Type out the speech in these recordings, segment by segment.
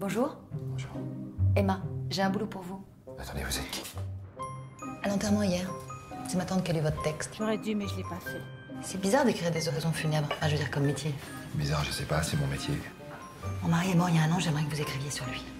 Bonjour. Bonjour. Emma, j'ai un boulot pour vous. Attendez, vous êtes qui? À l'enterrement hier. C'est ma tante qui a lu votre texte. J'aurais dû, mais je l'ai pas fait. C'est bizarre d'écrire des oraisons funèbres. Enfin, je veux dire, comme métier. Bizarre, je sais pas, c'est mon métier. Mon mari est mort il y a un an, j'aimerais que vous écriviez sur lui.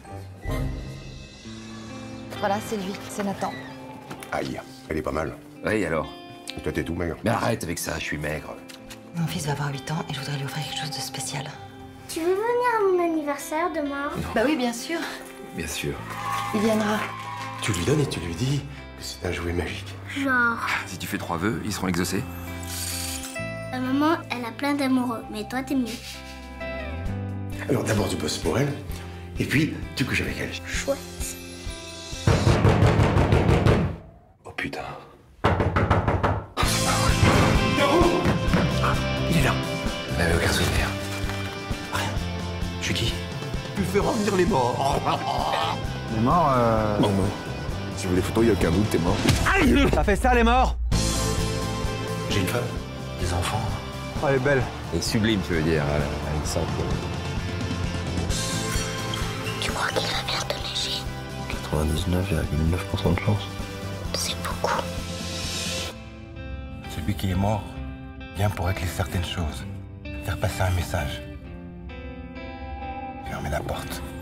Voilà, c'est lui, c'est Nathan. Aïe, elle est pas mal. Oui, alors? Et toi, t'es tout maigre. Mais arrête avec ça, je suis maigre. Mon fils va avoir 8 ans et je voudrais lui offrir quelque chose de spécial. Tu veux venir à mon anniversaire demain? Bah oui, bien sûr. Bien sûr. Il viendra. Tu lui donnes et tu lui dis que c'est un jouet magique. Genre, Si tu fais 3 vœux, ils seront exaucés. ta maman, elle a plein d'amoureux, mais toi, t'es mieux. Alors d'abord tu bosses pour elle, et puis tu couches avec elle. Chouette. Oh putain. Il est là. Vous n'avez aucun souvenir. Rien. Je suis qui? Tu fais revenir les morts. Les morts, Mort. Si vous voulez photos, il n'y a aucun doute, t'es mort. Ça fait ça, les morts? J'ai une femme, des enfants. Oh, elle est belle. Et sublime, tu veux dire, elle sort Tu crois qu'il va bientôt neiger? 99,9% de chance. C'est beaucoup. Celui qui est mort vient pour régler certaines choses, faire passer un message. Fermez la porte.